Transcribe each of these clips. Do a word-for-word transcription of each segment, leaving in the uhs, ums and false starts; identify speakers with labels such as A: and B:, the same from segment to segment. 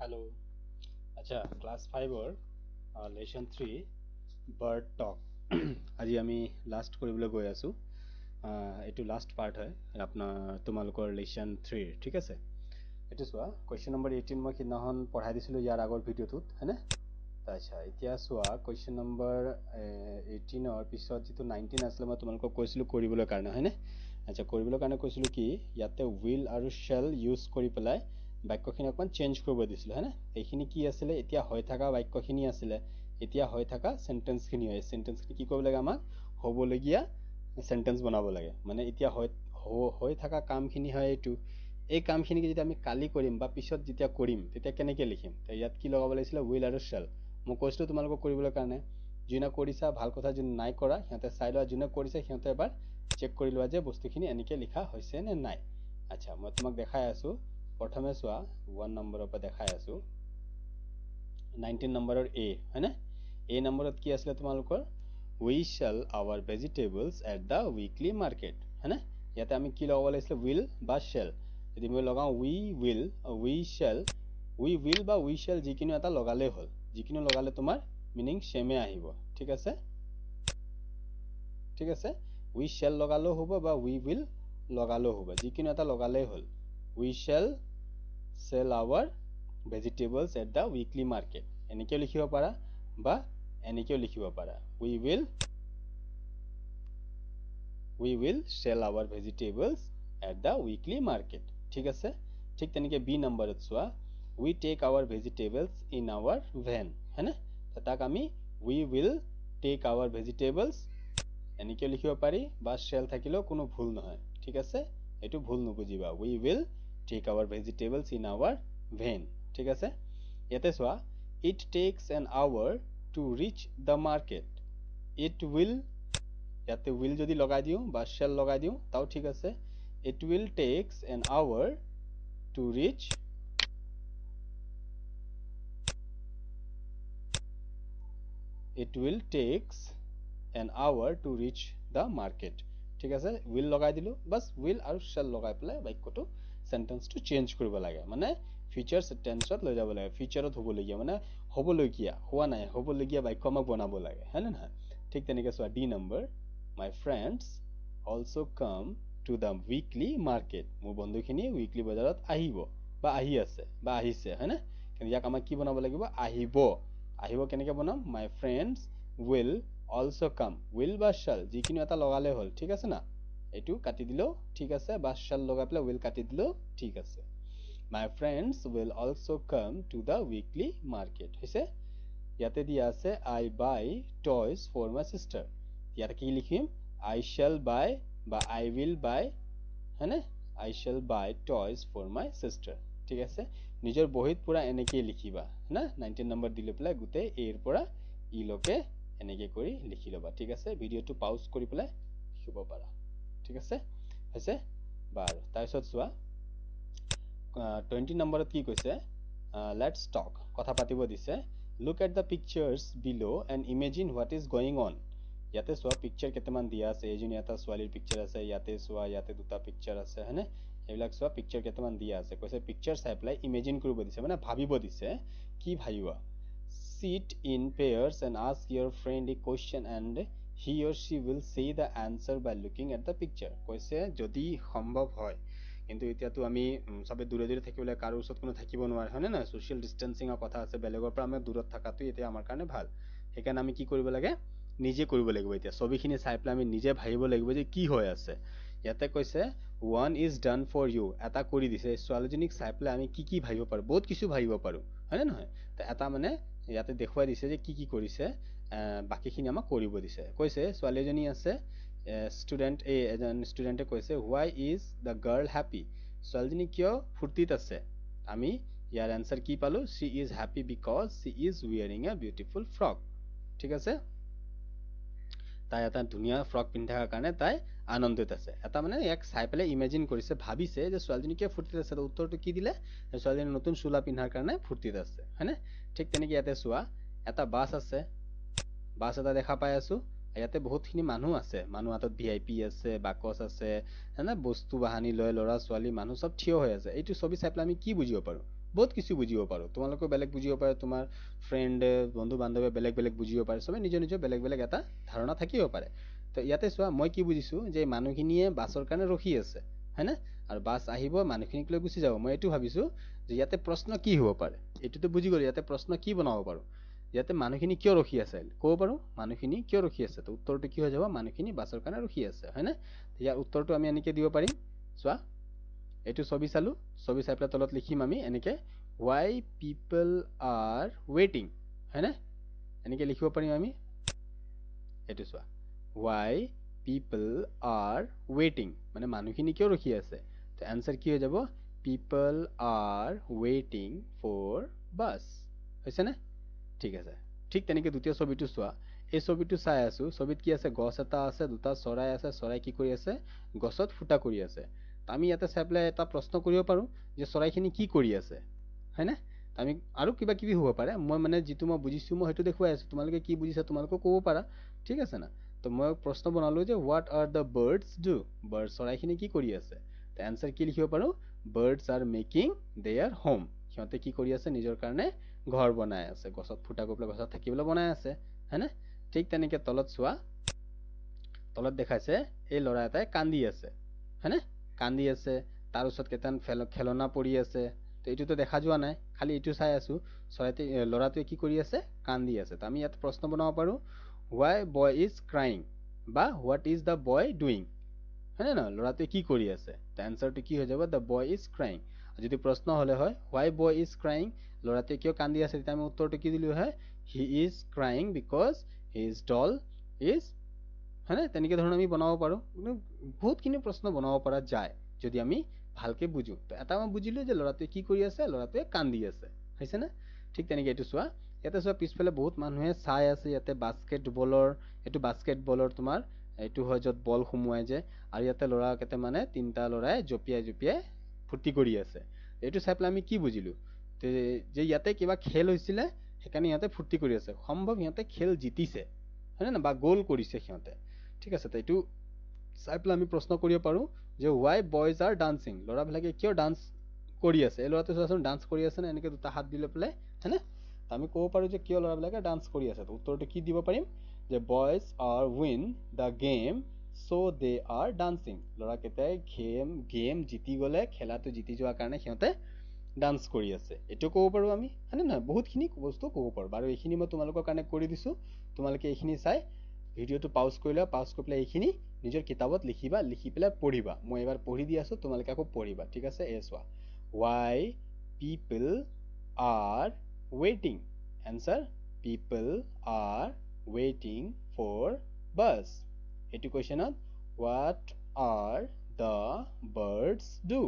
A: Hello. अच्छा, class फाइवर lesson three bird talk আজি আমি লাষ্ট কৰিবলৈ গৈ আছোঁ। এইটো লাষ্ট পাৰ্ট হয় আপোনাৰ তোমালোকৰ লেसन থ্ৰীৰ। ঠিক আছে, এইটো চোৱা কুৱেশ্যন নম্বৰ এইটিন মই সিদিনাখন পঢ়াই দিছিলোঁ ইয়াৰ আগৰ ভিডিঅ'টোত, হয়নে? আচ্ছা, এতিয়া চোৱা কুৱেশ্যন নম্বৰ এইটিনৰ পিছত যিটো নাইনটিন আছিলে মই তোমালোকক কৈছিলোঁ কৰিবলৈ কাৰণে, হয়নে? আচ্ছা, কৰিবলৈ কাৰণে কৈছিলোঁ কি ইয়াতে উইল আৰু শ্বেল ইউজ কৰি পেলাই বাক্যখিনি অকণমান চেঞ্জ কৰিব দিছিলোঁ, হয়নে? এইখিনি কি আছিলে, এতিয়া হৈ থকা বাক্যখিনি আছিলে, এতিয়া হৈ থকা চেণ্টেন্সখিনি হয়। চেণ্টেন্সখিনি কি কৰিব লাগে, আমাক হ'বলগীয়া চেণ্টেন্স বনাব লাগে। মানে এতিয়া হৈ হৈ থকা কামখিনি হয় এইটো। এই কামখিনিকে যদি আমি কালি কৰিম বা পিছত যেতিয়া কৰিম তেতিয়া কেনেকৈ লিখিম? ইয়াত কি লগাব লাগিছিলে, উইল আৰু শ্বেল। মই কৈছিলোঁ তোমালোকক কৰিবলৈ কাৰণে, যোনে কৰিছা ভাল কথা, যোনে নাই কৰা সিহঁতে চাই লোৱা, যোনে কৰিছে সিহঁতে এবাৰ চেক কৰি লোৱা যে বস্তুখিনি এনেকৈ লিখা হৈছে নে নাই। আচ্ছা, মই তোমাক দেখাই আছোঁ। প্ৰথমে চোৱা ওৱান নম্বৰৰ পৰা দেখাই আছোঁ, নাইনটিন নম্বৰৰ এ, হয়নে? এ নম্বৰত কি আছিলে তোমালোকৰ, we shall our vegetables at the weekly market, হয়নে? ইয়াতে আমি কি লগাব লাগিছিলে, উইল বা শ্বেল। যদি মই লগাওঁ we will, we shall, we will বা উই শ্বেল যিকোনো এটা লগালেই হ'ল। যিকোনো লগালে তোমাৰ মিনিং ছেমে আহিব। ঠিক আছে, ঠিক আছে। উই শ্বেল লগালেও হ'ব বা উই উইল লগালেও হ'ব, যিকোনো এটা লগালেই হ'ল। We shall sell our vegetables at the weekly market, এনেকেও লিখিব পাৰা বা এনেকেও লিখিব পাৰা, we will we will sell our vegetables at the weekly market। ঠিক আছে, ঠিক তেনেকে বি নম্বৰত চোৱা, we take our vegetables in our van, হয়নে? তাক আমি we will take our vegetables এনেকেও লিখিব পাৰি বা shall থাকিলেও কোনো ভুল নহয়। ঠিক আছে, এইটো ভুল নুবুজিবা, we will take our vegetables in our van। ঠিক আছে, ইয়াতে চোৱা, it takes an hour to reach the market, it will, ইয়াতে will যদি লগাই দিওঁ বা shall লগাই দিওঁ তাও ঠিক আছে। it will takes an hour to reach it will takes an hour to reach the market। ঠিক আছে, will লগাই দিলোঁ, বাছ will আৰু shall লগাই পেলাই বাক্যটো চেণ্টেন্সটো চেঞ্জ কৰিব লাগে, মানে ফিউচাৰ টেন্সত লৈ যাব লাগে। ফিউচাৰত হ'বলগীয়া মানে হ'বলগীয়া, হোৱা নাই, হ'বলগীয়া বাক্য আমাক বনাব লাগে, হয় নে নহয়? ঠিক তেনেকৈ চোৱা ডি নম্বৰ, my friends also' come to the weekly market, মোৰ বন্ধুখিনি উইকলি বজাৰত আহিব বা আহি আছে বা আহিছে, হয়নে? কিন্তু ইয়াক আমাক কি বনাব লাগিব, আহিব। আহিব কেনেকৈ বনাম, my friends will also' come, will বা শ্বেল যিকোনো এটা লগালে হ'ল। ঠিক আছে না, এইটো কাটি দিলেও ঠিক আছে বা শ্বেল লগাই পেলাই উইল কাটি দিলেও ঠিক আছে। My friends will also' come to the weekly market হৈছে। ইয়াতে দিয়া আছে I buy toys for my sister, ইয়াতে কি লিখিম, আই শ্বেল বাই বা আই উইল বাই, হয়নে? I shall buy toys for my sister. ঠিক আছে, নিজৰ বহীত পুৰা এনেকেই লিখিবা না, নাইনটিন নম্বৰ দি লৈ পেলাই গোটেই এৰ পৰা ইলৈকে এনেকৈ কৰি লিখি ল'বা। ঠিক আছে, ভিডিঅ'টো পাউজ কৰি পেলাই লিখিব পাৰা। ঠিক আছে, হৈছে বাৰু। তাৰপিছত চোৱা টুৱেণ্টি নম্বৰত কি কৈছে, লেটছ টক, কথা পাতিব দিছে। Look at the pictures below' and imagine what is going on. ইয়াতে চোৱা পিকচাৰ কেইটামান দিয়া আছে, এইজনী এটা ছোৱালীৰ পিকচাৰ আছে, ইয়াতে চোৱা ইয়াতে দুটা পিকচাৰ আছে, হয়নে? এইবিলাক চোৱা পিকচাৰ কেইটামান দিয়া আছে, কৈছে পিকচাৰ চাই পেলাই ইমেজিন কৰিব দিছে, মানে ভাবিব দিছে। কি ভাবিবা, sit in pairs and ask your friend a question and he or she will say the answer by looking at the picture। কৈছে যদি সম্ভৱ হয়, কিন্তু এতিয়াতো আমি চবে দূৰে দূৰে থাকিবলৈ, কাৰো ওচৰত কোনো থাকিব নোৱাৰে, হয়নে নহয়? ছ'চিয়েল ডিষ্টেঞ্চিঙৰ কথা আছে, বেলেগৰ পৰা আমি দূৰত থকাটো এতিয়া আমাৰ কাৰণে ভাল। সেইকাৰণে আমি কি কৰিব লাগে, নিজে কৰিব লাগিব। এতিয়া ছবিখিনি চাই পেলাই আমি নিজে ভাবিব লাগিব যে কি হৈ আছে। ইয়াতে কৈছে one is done for you, এটা কৰি দিছে। ছোৱালীজনীক চাই পেলাই আমি কি কি ভাবিব পাৰোঁ, বহুত কিছু ভাবিব পাৰোঁ, হয়নে নহয়? তো এটা মানে ইয়াতে দেখুৱাই দিছে যে কি কি কৰিছে, বাকীখিনি আমাক কৰিব দিছে। কৈছে ছোৱালী এজনী আছে, ষ্টুডেণ্ট এ, এজন ষ্টুডেণ্টে কৈছে why is the girl happy, ছোৱালীজনী কিয় ফূৰ্তিত আছে? আমি ইয়াৰ এনচাৰ কি পালোঁ, she is happy because she is wearing a beautiful frock. ঠিক আছে, তাই এটা ধুনীয়া ফ্ৰক পিন্ধি থকাৰ কাৰণে তাই আনন্দিত আছে। এটা মানে ইয়াক চাই পেলাই ইমেজিন কৰিছে, ভাবিছে যে ছোৱালীজনী কিয় ফূৰ্তিত আছে। উত্তৰটো কি দিলে, ছোৱালীজনী নতুন চোলা পিন্ধাৰ কাৰণে ফূৰ্তিত আছে, হয়নে? ঠিক তেনেকৈ ইয়াতে চোৱা এটা বাছ আছে, বাছ এটা দেখা পাই আছোঁ। ইয়াতে বহুতখিনি মানুহ আছে, মানুহ হাতত ভি আই পি আছে, বাকচ আছে, হয়নে? বস্তু বাহানি লৈ ল'ৰা ছোৱালী মানুহ চব থিয় হৈ আছে। এইটো ছবি চাই পেলাই আমি কি বুজিব পাৰোঁ, বহুত কিছু বুজিব পাৰো তোমালোকে বেলেগ বুজিব পাৰে তোমাৰ ফ্ৰেন্ড বন্ধু বান্ধৱে বেলেগ বেলেগ বুজিব পাৰে সবে নিজৰ নিজৰ বেলেগ বেলেগ এটা ধাৰণা থাকিব পাৰে তো ইয়াতে চোৱা মই কি বুজিছো যে মানুহখিনিয়ে বাছৰ কাৰণে ৰখি আছে হয়নে আৰু বাছ আহিব মানুহখিনিক লৈ গুচি যাব মই এটো ভাবিছো যে ইয়াতে প্ৰশ্ন কি হ'ব পাৰে এটোতো বুজি গলো ইয়াতে প্ৰশ্ন কি বনাব পাৰো ইয়াতে মানুহখিনি কিয় ৰখি আছে ক'ব পাৰো মানুহখিনি কিয় ৰখি আছে তো উত্তৰটো কি হৈ যাব মানুহখিনি বাছৰ কাৰণে ৰখি আছে হয়নে ইয়াৰ উত্তৰটো আমি এনেকৈ দিব পাৰিম চোৱা এটো ছবি চালো ছবি চাই পেলাই তলত লিখিম আমি এনেকৈ why people are waiting হয়নে এনেকৈ লিখিব পাৰিম আমি এটো চোৱা why people are waiting মানে মানুহখিনি কিয় ৰখি আছে তো আনসার কি হৈ যাব people are waiting for bus হৈছে না ঠিক আছে ঠিক তেনেকৈ দ্বিতীয় ছবিটো চোৱা এই ছবিটো চাই আছো ছবিত কি আছে গছ এটা আছে দুটা চৰাই আছে চৰাই কি কৰি আছে গছত ফুটা কৰি আছে আমি ইয়াতে চাই পেলাই এটা প্ৰশ্ন কৰিব পাৰো যে চৰাইখিনি কি কৰি আছে হয়নে আমি আৰু কিবা কিবি হ'ব পাৰে মই মানে যিটো মই বুজিছো মই হেতু দেখুৱাই আছো তোমালোকে কি বুজিছা তোমালোকে ক'ব পাৰা ঠিক আছে না তো মই প্ৰশ্ন বনালো যে what are the birds do birds চৰাইখিনি কি কৰি আছে তো আনসার কি লিখিব পাৰো birds are making their home সিহঁতে কি কৰি আছে নিজৰ কাৰণে ঘৰ বনাই আছে গছত ফুটা কৰি পেলাই গছত থাকিবলৈ বনাই আছে হয়নে ঠিক তেনেকৈ তলত চোৱা তলত দেখাইছে এই ল'ৰা এটাই কান্দি আছে হয়নে কান্দি আছে তাৰ ওচৰত কেইটান খেলনা পৰি আছে তো এইটোতো দেখা যোৱা নাই খালি এইটো চাই আছো চৰাইতে ল'ৰাটোৱে কি কৰি আছে কান্দি আছে তো আমি ইয়াত প্ৰশ্ন বনাব পাৰো why boy is crying বা what is the boy doing হয়নে না ল'ৰাটোৱে কি কৰি আছে তো আনসারটো কি হৈ যাব the boy is crying যদি প্ৰশ্ন হলে হয় why boy is crying ল'ৰাটোৱে কিয় কান্দি আছে তেতিয়া আমি উত্তৰটো কি দিলো হয় he is crying because his doll is হয়নে তেনেকৈ ধৰণৰ আমি বনাব পাৰো বহুতখিনি প্ৰশ্ন বনাব পৰা যায় যদি আমি ভালকে বুজো তো এটা মই বুজিলো যে ল'ৰাটোৱে কি কৰি আছে ল'ৰাটোৱে কান্দি আছে হৈছে না ঠিক তেনেকৈ এইটো চোৱা ইয়াতে চোৱা পিছফালে বহুত মানুহে চাই আছে ইয়াতে বাস্কেটবলৰ এইটো বাস্কেটবলৰ তোমাৰ এইটো হয় য'ত বল সোমোৱাই যে আৰু ইয়াতে ল'ৰা কেইটা মানে তিনটা ল'ৰাই জপিয়াই জপিয়াই ফুৰ্তি কৰি আছে এইটো চাই পেলাই আমি কি বুজিলো যে ইয়াতে কিবা খেল হৈছিলে সেইকাৰণে ইয়াতে ফুৰ্তি কৰি আছে সম্ভৱ সিহঁতে খেল জিতিছে হয়নে না বা গোল কৰিছে সিহঁতে ঠিক আছে তো এইটো চাই পেলাই আমি প্ৰশ্ন কৰিব পাৰো যে why boys are dancing ল'ৰাবিলাকে কিয় ডান্স কৰি আছে এই ল'ৰাটো চোৱাচোন ডান্স কৰি আছে না এনেকৈ দুটা হাত দি লৈ পেলাই হয়নে আমি ক'ব পাৰো যে কিয় ল'ৰাবিলাকে ডান্স কৰি আছে তো উত্তৰটো কি দিব পাৰিম যে boys are win the game so they are dancing ল'ৰাকেইটাই গেম গেম জিতি গ'লে খেলাটো জিতি যোৱাৰ কাৰণে সিহঁতে ডান্স কৰি আছে এটো ক'ব পাৰো আমি হয়নে না বহুতখিনি বস্তু ক'ব পাৰো বাৰু এইখিনি মই তোমালোকৰ কাৰণে কৰি দিছো তোমালোকে এইখিনি চাই ভিডিওটো পাউজ কৰি লোৱা পাউজ কৰি পেলাই এইখিনি নিজৰ কিতাপত লিখিবা লিখি পেলাই পঢ়িবা মই এবাৰ পঢ়ি দি আছো তোমালোকে আকৌ পঢ়িবা ঠিক আছে এ চোৱা why people are waiting answer people are waiting for bus এইটো কোৱেশ্চনত what are the birds do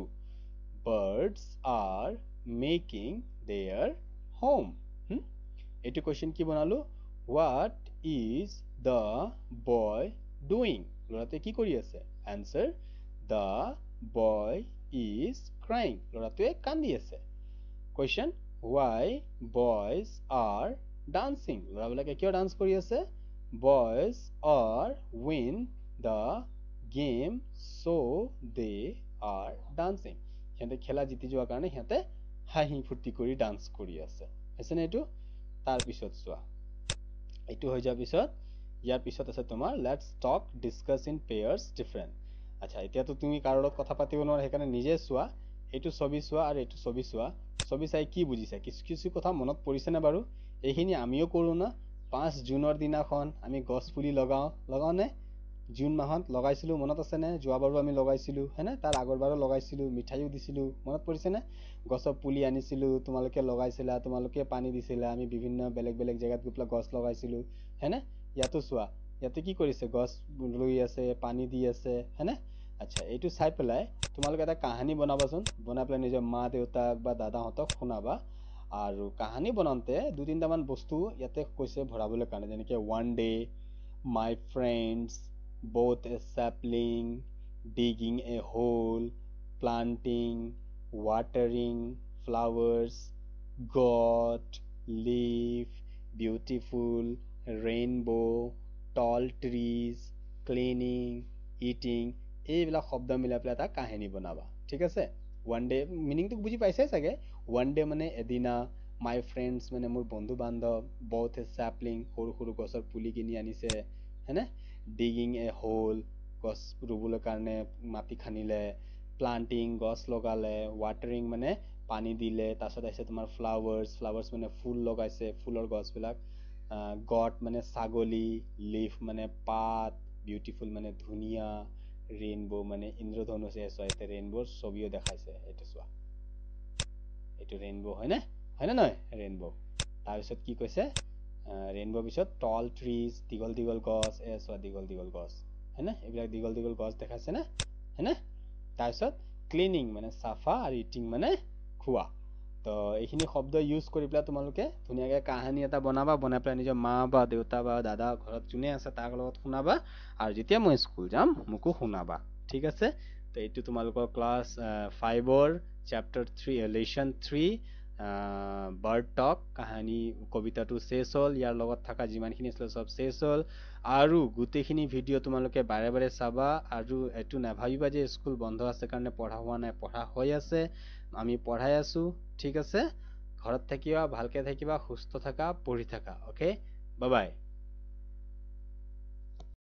A: birds are making their home hmm? এইটো কোৱেশ্চন কি বনালো what is the boy doing ল'ৰাটোৱে কি কৰি আছে answer the boy is crying ল'ৰাটোৱে কান্দি আছে question why boys are dancing ল'ৰাবিলাকে কিয় ডান্স কৰি আছে boys are win the game so they are dancing সিহঁতে খেলা জিতি যোৱাৰ কাৰণে সিহঁতে হাঁহি ফূৰ্তি কৰি ডান্স কৰি আছে হৈছেনে এইটো তাৰ পিছত চোৱা এইটো হৈ যোৱাৰ পিছত ইয়াৰ পিছত আছে তোমাৰ let's talk discuss in pairs different আচ্ছা এতিয়াতো তুমি কাৰো লগত কথা পাতিব নোৱাৰা সেইকাৰণে নিজে চোৱা এইটো ছবি চোৱা আৰু এইটো ছবি চোৱা ছবি চাই কি বুজিছা কিছু কিছু কথা মনত পৰিছে না বাৰু এইখিনি আমিও কৰো না পাঁচ জুনৰ দিনাখন আমি গছ পুলি লগাও লগাও নে জুন মাহত লগাইছিলো মনত আছে নে যোৱাবাৰো আমি লগাইছিলো হেনে তাৰ আগৰবাৰো লগাইছিলো মিঠাইও দিছিলো মনত পৰিছে নে গছৰ পুলি আনিছিলো তোমালোকে লগাইছিলা তোমালোকে পানী দিছিলা আমি বিভিন্ন বেলেগ বেলেগ জায়গাত গৈ পেলাই গছ লগাইছিলো হেনে ইয়াতো চোৱা ইয়াতে কি কৰিছে গছ ৰুই আছে পানী দি আছে হেনে আচ্ছা এইটো চাই পেলাই তোমালোকে এটা কাহিনী বনাবাচোন বনাই পেলাই নিজৰ মা দেউতাক বা দাদাহঁতক শুনাবা আৰু কাহিনী বনাওঁতে দুই তিনিটামান বস্তু ইয়াতে কৈছে ভৰাবলৈ কাৰণে যেনেকৈ one day my friends both a sapling digging a hole planting watering flowers god leaf beautiful rainbow tall trees cleaning eating এইবিলাক শব্দ মিলাই পেলাই এটা কাহিনী বনাবা ঠিক আছে ওয়ান ডে মিনিংটো বুজি পাইছে চাগে ওৱান ডে মানে এদিনা, মাই ফ্ৰেণ্ডছ মানে মোৰ বন্ধু বান্ধৱ, বথ এ চেপলিং সৰু সৰু গছৰ পুলি কিনি আনিছে হয়নে, ডিগিং এ হোল গছ ৰুবলৈ কাৰণে মাটি খানিলে, প্লান্টিং গছ লগালে, ৱাটাৰিং মানে পানী দিলে, তাৰপিছত আহিছে তোমাৰ ফ্লাৱাৰ্ছ, ফ্লাৱাৰ্ছ মানে ফুল লগাইছে, ফুলৰ গছবিলাক, গড মানে ছাগলী, লিফ মানে পাত, বিউটিফুল মানে ধুনীয়া, ৰেইনবো মানে ইন্দ্ৰধনুষ, চোৱা এতিয়া ৰেইনবোৰ ছবিও দেখাইছে, এইটো চোৱা এইটো ৰেইনবো হয়নে, হয়নে নহয় ৰেইনবো। তাৰপিছত কি কৈছে, ৰেইনবো পিছত টল ট্ৰিজ দীঘল দীঘল গছ, এ চোৱা দীঘল দীঘল গছ হয়নে, এইবিলাক দীঘল দীঘল গছ দেখাইছে নে হয়নে। তাৰপিছত ক্লিনিং মানে চাফা আৰু ইটিং মানে খোৱা। তো এইখিনি শব্দ ইউজ কৰি পেলাই তোমালোকে ধুনীয়াকৈ কাহানী এটা বনাবা, বনাই পেলাই নিজৰ মা বা দেউতা বা দাদা ঘৰত যোনে আছে তাৰ লগত শুনাবা, আৰু যেতিয়া মই স্কুল যাম মোকো শুনাবা, ঠিক আছে। তো এইটো তোমালোকৰ ক্লাছ ফাইভৰ chapter three lesson three bird talk কাহানী কবিতাটো শেষ হ'ল, ইয়াৰ লগত থকা যিমানখিনি আছিলে চব শেষ হ'ল। আৰু গোটেইখিনি ভিডিঅ' তোমালোকে বাৰে বাৰে চাবা, আৰু এইটো নাভাবিবা যে স্কুল বন্ধ আছে কাৰণে পঢ়া হোৱা নাই, পঢ়া হৈ আছে, আমি পঢ়াই আছো, ঠিক আছে। ঘৰত থাকিবা, ভালকে থাকিবা, সুস্থ থাকা, পঢ়ি থাকা, অ'কে, বাই বাই।